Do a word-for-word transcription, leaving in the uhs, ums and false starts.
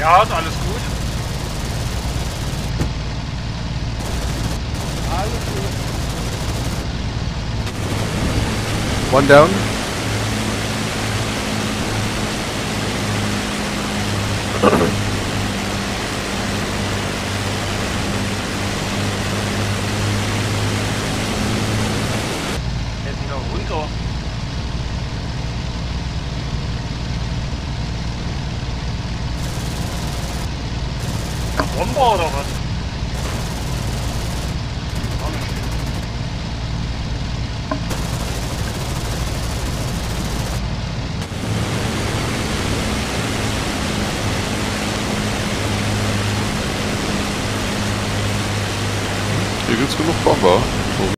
Gerhard, alles gut? Alles gut. One down. Jetzt wieder runter. Ein Bomber oder was? Gar nicht. Hier gibt's genug Bomber.